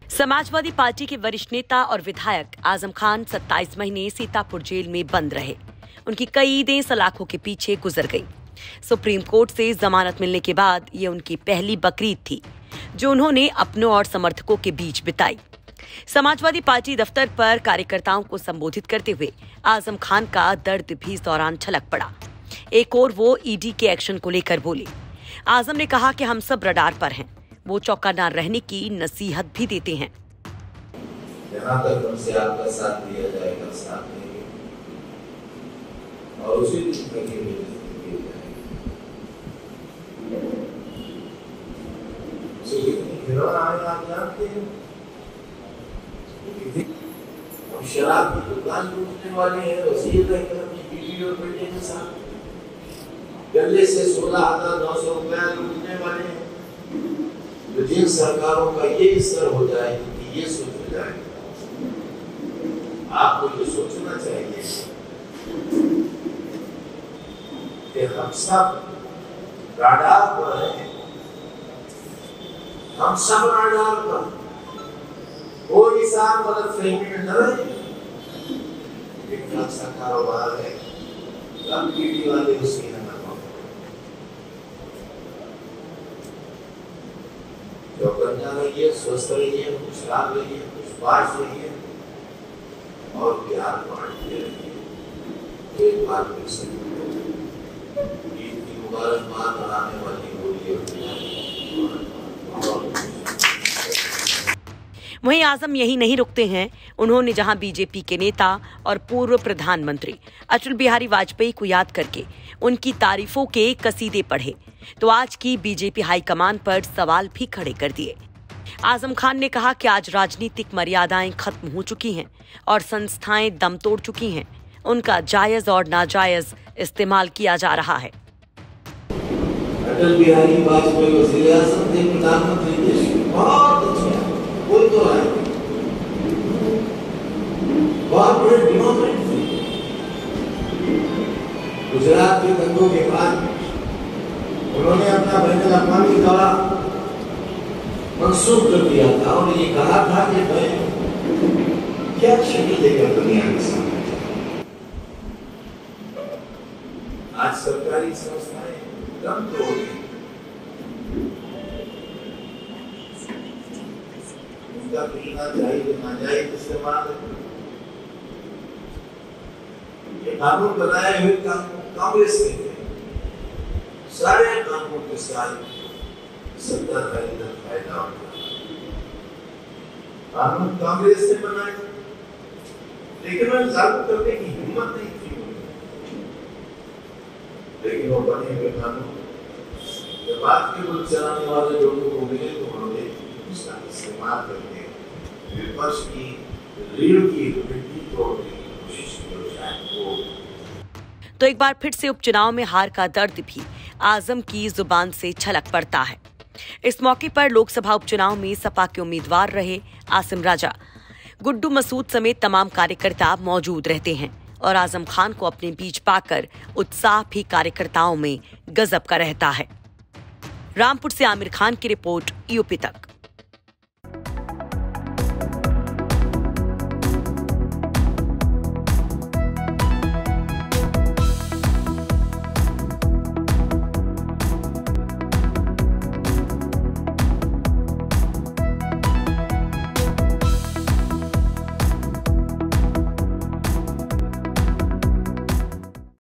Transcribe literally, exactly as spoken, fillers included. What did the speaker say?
Samajwadi party के वरिष्ठ नेता और विधायक आजम खान सत्ताईस महीने सीतापुर जेल में बंद रहे। उनकी कई ईदें सलाखों के पीछे गुजर गई। सुप्रीम कोर्ट से जमानत मिलने के बाद ये उनकी पहली बकरीद थी, जो उन्होंने अपनों और समर्थकों के बीच बिताई। समाजवादी पार्टी दफ्तर पर कार्यकर्ताओं को संबोधित करते हुए आजम खान का दर्द भी इस दौरान छलक पड़ा। एक और वो ईडी के एक्शन को लेकर बोले। आजम ने कहा कि हम सब रडार पर हैं। वो चौकन्ना रहने की नसीहत भी देते हैं। जहाँ तक हमसे आपका साथ दिया जाएगा, साथ देंगे और उसी दिन तक ये दिए जाएंगे। आप जानते हैं हम शराब की दुकान लूटने वाले हैं, वसीयत रहकर अपनी बीवी और बेटे के साथ गले से सोलह हजार नौ सौ रुपया लूटने वाले हैं। तो जिन सरकारों का ये स्तर हो जाए कि ये सोच हो जाए, आपको ये सोचना चाहिए कि हम सब राडार पर हैं, हम सब राडार पर, कोई साथ मदद फहमी में न रहे। एक अच्छा कारोबार है, कम पीढ़ी वाले उसकी चौकन्ना रहिए, स्वस्थ रहिए, खुशहाल रहिए, खुशबाश रहिए और प्यार बांटते रहिए। एक बार फिर से ईद की मुबारकबाद मनाने वाली होली और वहीं आजम यही नहीं रुकते हैं। उन्होंने जहां बीजेपी के नेता और पूर्व प्रधानमंत्री अटल बिहारी वाजपेयी को याद करके उनकी तारीफों के कसीदे पढ़े, तो आज की बीजेपी हाईकमान पर सवाल भी खड़े कर दिए। आजम खान ने कहा कि आज राजनीतिक मर्यादाएं खत्म हो चुकी हैं और संस्थाएं दम तोड़ चुकी हैं। उनका जायज और नाजायज इस्तेमाल किया जा रहा है। अटल बिहारी वाजपेयी वज़ीर आज़म थे, प्रधानमंत्री थे, बहुत अच्छे, कोई तो है, बहुत बड़े डेमोक्रेट थे। गुजरात के दंगों के बाद उन्होंने अपना बैनुल अक़वामी दौरा मंसूख कर दिया था और ये कहा था कि मैं क्या शक्ल देकर दुनिया के सामने। आज सरकारी संस्थाएं दम तोड़ गई, उनका बिना जायज नाजायज इस्तेमाल। ये कानून बनाए हुए कांग्रेस के थे, सारे कानून के साथ सत्ता का इधर फायदा होता है। कानून कांग्रेस ने बनाए, लेकिन उन्हें लागू करने की हिम्मत नहीं थी। लेकिन वो बने हुए कानून जब बात के मुल्क चलाने वाले लोगों को मिले तो उन्होंने उसका इस्तेमाल करके विपक्ष की रीढ़ की हड्डी तोड़ने की कोशिश की। तो एक बार फिर से उपचुनाव में हार का दर्द भी आजम की जुबान से छलक पड़ता है। इस मौके पर लोकसभा उपचुनाव में सपा के उम्मीदवार रहे आसिम राजा, गुड्डू मसूद समेत तमाम कार्यकर्ता मौजूद रहते हैं और आजम खान को अपने बीच पाकर उत्साह भी कार्यकर्ताओं में गजब का रहता है। रामपुर से आमिर खान की रिपोर्ट, यूपी तक।